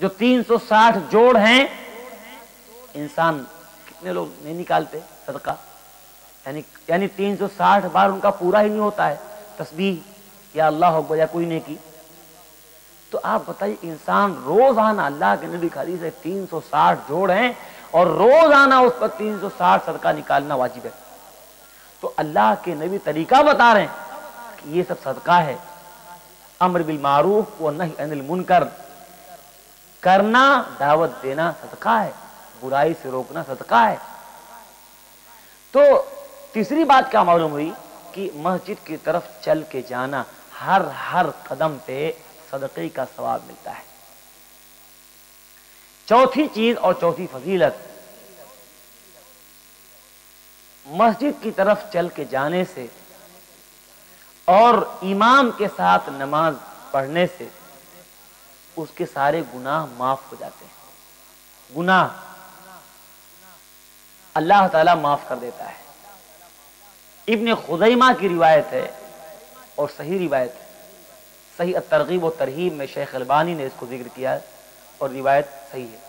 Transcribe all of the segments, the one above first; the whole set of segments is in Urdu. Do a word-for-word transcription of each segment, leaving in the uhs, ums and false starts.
جو تین سو ساٹھ جوڑ ہیں، انسان کتنے لوگ نہیں نکالتے صدقہ؟ یعنی یعنی تین سو ساٹھ بار ان کا پورا ہی نہیں ہوتا ہے تسبیح یا اللہ اکبر یا کوئی نیکی۔ تو آپ بتائیے، انسان روزانہ، اللہ کے نبی کی حدیث ہے تین سو ساٹھ جوڑ ہیں اور روزانہ اس پر تین سو ساٹھ صدقہ نکالنا واجب ہے۔ تو اللہ کے نبی طریقہ بتا رہے ہیں کہ یہ سب صدقہ ہے، امر بالمعروف و نہی عن المنکر کرنا، دعوت دینا صدقہ ہے، برائی سے روکنا صدقہ ہے۔ تو تیسری بات کیا معلوم ہوئی کہ مسجد کی طرف چل کے جانا، ہر ہر قدم پہ صدقے کا ثواب ملتا ہے۔ چوتھی چیز اور چوتھی فضیلت، مسجد کی طرف چل کے جانے سے اور امام کے ساتھ نماز پڑھنے سے اس کے سارے گناہ معاف ہو جاتے ہیں۔ گناہ اللہ تعالیٰ معاف کر دیتا ہے۔ ابن خزیمہ کی روایت ہے اور صحیح روایت ہے، صحیح الترغیب و ترہیب میں شیخ البانی نے اس کو ذکر کیا ہے اور روایت صحیح ہے۔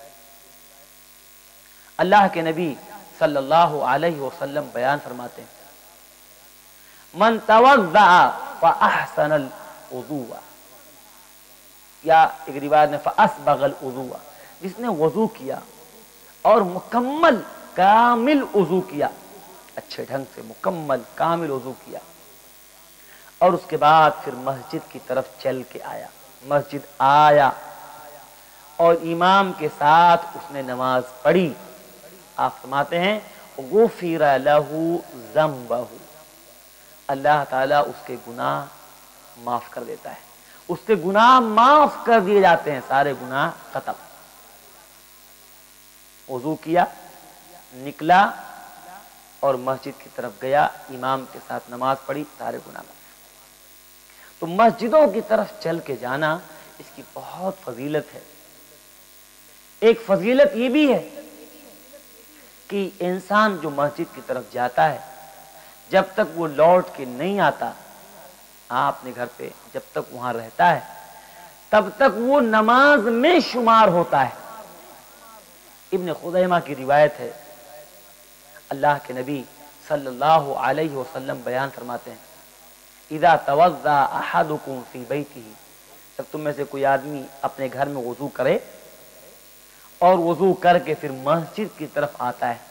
اللہ کے نبی صلی اللہ علیہ وسلم بیان فرماتے ہیں، من توضأ فاحسن الوضوء، یا ایک روایت میں فاسبغ الوضوء، جس نے وضو کیا اور مکمل کامل وضو کیا، اچھے ڈھنگ سے مکمل کامل وضو کیا، اور اس کے بعد پھر مسجد کی طرف چل کے آیا، مسجد آیا اور امام کے ساتھ اس نے نماز پڑھی، آپ فرماتے ہیں غفر لہ ذنبہ، اللہ تعالیٰ اس کے گناہ معاف کر دیتا ہے، اس کے گناہ معاف کر دیے جاتے ہیں، سارے گناہ ختم۔ وضو کیا، نکلا اور مسجد کی طرف گیا، امام کے ساتھ نماز پڑھی، سارے گناہ معاف۔ تو مسجدوں کی طرف چل کے جانا، اس کی بہت فضیلت ہے۔ ایک فضیلت یہ بھی ہے کہ انسان جو مسجد کی طرف جاتا ہے، جب تک وہ لوٹ کے نہیں آتا آپ اپنے گھر پہ، جب تک وہاں رہتا ہے تب تک وہ نماز میں شمار ہوتا ہے۔ ابن خزیمہ کی روایت ہے، اللہ کے نبی صلی اللہ علیہ وسلم بیان فرماتے ہیں، اذا توضأ احدکم فی بیتہ، جب تم میں سے کوئی آدمی اپنے گھر میں وضو کرے اور وضو کر کے پھر مسجد کی طرف آتا ہے،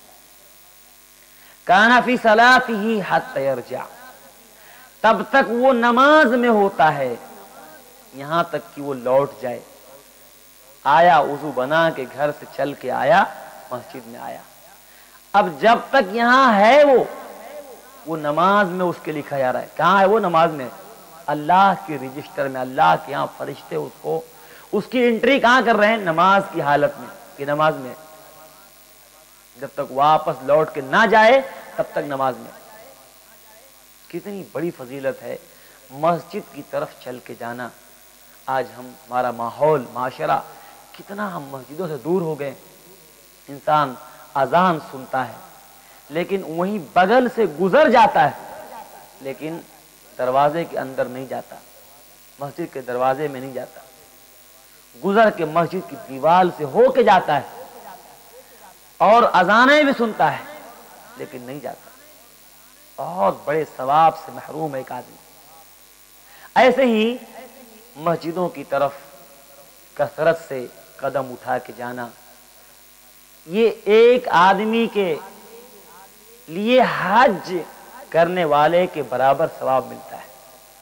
کان فی صلاتہ حتی یرجع، تب تک وہ نماز میں ہوتا ہے یہاں تک کہ وہ لوٹ جائے۔ آیا، وضو بنا کے گھر سے چل کے آیا، مسجد میں آیا، اب جب تک یہاں ہے وہ وہ نماز میں اس کے لکھا جا رہا ہے۔ کہاں ہے وہ؟ نماز میں، اللہ کے رجسٹر میں، اللہ کے یہاں فرشتے اس کو، اس کی انٹری کہاں کر رہے ہیں؟ نماز کی حالت میں، کہ نماز میں، جب تک واپس لوٹ کے نہ جائے تب تک نماز میں۔ کتنی بڑی فضیلت ہے مسجد کی طرف چل کے جانا۔ آج ہم ہمارا ماحول، معاشرہ کتنا ہم مسجدوں سے دور ہو گئے۔ انسان اذان سنتا ہے لیکن وہیں بغل سے گزر جاتا ہے، لیکن دروازے کے اندر نہیں جاتا، مسجد کے دروازے میں نہیں جاتا، گزر کے مسجد کی دیوار سے ہو کے جاتا ہے، اور اذانیں بھی سنتا ہے لیکن نہیں جاتا، بہت بڑے ثواب سے محروم ہے ایک آدمی۔ ایسے ہی مسجدوں کی طرف کثرت سے قدم اٹھا کے جانا، یہ ایک آدمی کے لیے حج کرنے والے کے برابر ثواب ملتا ہے۔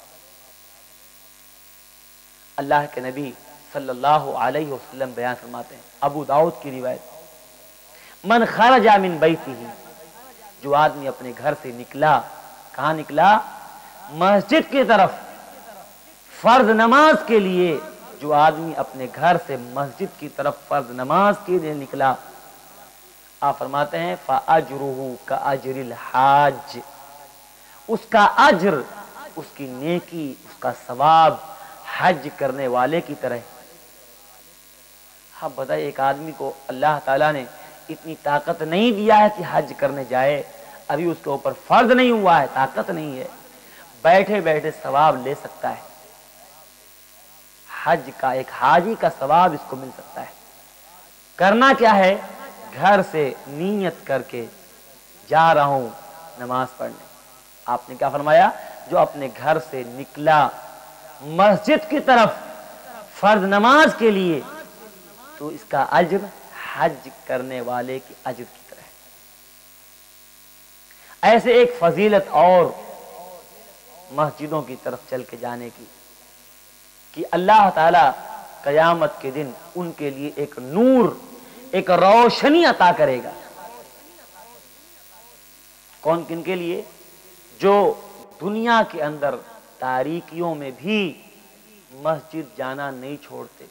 اللہ کے نبی صلی اللہ علیہ وسلم بیان فرماتے ہیں، ابو داؤد کی روایت، من خرج من بیتہ، جو آدمی اپنے گھر سے نکلا، کہاں نکلا؟ مسجد کی طرف، فرض نماز کے لیے، جو آدمی اپنے گھر سے مسجد کی طرف فرض نماز کے لیے نکلا، آپ فرماتے ہیں فَأَجْرُهُ كَأَجْرِ الْحَاجِّ، اس کا اجر، اس کی نیکی، اس کا ثواب حج کرنے والے کی طرح۔ ہاں بتائیے، ایک آدمی کو اللہ تعالیٰ نے اتنی طاقت نہیں دیا ہے کہ حج کرنے جائے، ابھی اس کے اوپر فرض نہیں ہوا ہے، طاقت نہیں ہے، بیٹھے بیٹھے ثواب لے سکتا ہے۔ حج کا، ایک حاجی کا ثواب اس کو مل سکتا ہے۔ کرنا کیا ہے؟ گھر سے نیت کر کے جا رہا ہوں نماز پڑھنے۔ آپ نے کیا فرمایا؟ جو اپنے گھر سے نکلا مسجد کی طرف فرض نماز کے لیے تو اس کا اجر حج کرنے والے کے اجر کی طرح ہے۔ ایسے ایک فضیلت اور مسجدوں کی طرف چل کے جانے کی کہ اللہ تعالی قیامت کے دن ان کے لیے ایک نور، ایک روشنی عطا کرے گا۔ کون کن کے لیے؟ جو دنیا کے اندر تاریکیوں میں بھی مسجد جانا نہیں چھوڑتے۔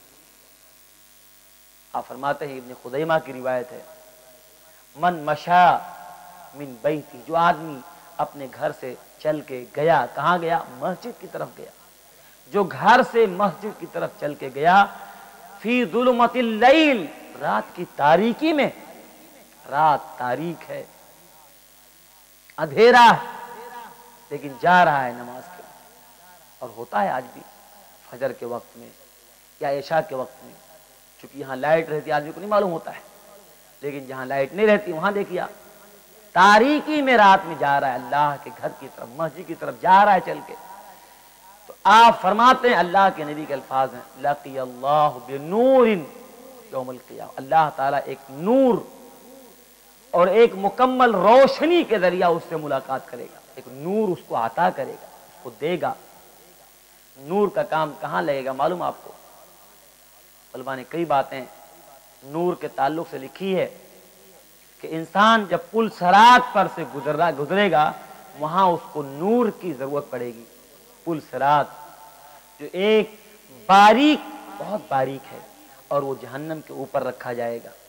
آپ فرماتے ہیں، ابن خزیمہ کی روایت ہے، من مشا من بیتی، جو آدمی اپنے گھر سے چل کے گیا، کہاں گیا؟ مسجد کی طرف گیا۔ جو گھر سے مسجد کی طرف چل کے گیا، فی ظلمت اللیل، رات کی تاریکی میں، رات تاریک ہے، اندھیرا ہے، لیکن جا رہا ہے نماز کے لیے۔ اور ہوتا ہے آج بھی فجر کے وقت میں یا عشاء کے وقت میں، چونکہ یہاں لائٹ رہتی ہے آدمی کو نہیں معلوم ہوتا ہے، لیکن جہاں لائٹ نہیں رہتی وہاں دیکھیے تاریکی میں رات میں جا رہا ہے اللہ کے گھر کی طرف، مسجد کی طرف جا رہا ہے چل کے۔ تو آپ فرماتے ہیں، اللہ کے نبی کے الفاظ ہیں، لقی اللہ بنور یوم القیامہ، اللہ تعالیٰ ایک نور اور ایک مکمل روشنی کے ذریعہ اس سے ملاقات کرے گا، ایک نور اس کو عطا کرے گا، اس کو دے گا۔ نور کا کام کہاں لگے گا معلوم آپ کو؟ علماء نے کئی باتیں نور کے تعلق سے لکھی ہے کہ انسان جب پل صراط پر سے گزرا گزرے گا وہاں اس کو نور کی ضرورت پڑے گی۔ پل صراط جو ایک باریک، بہت باریک ہے، اور وہ جہنم کے اوپر رکھا جائے گا۔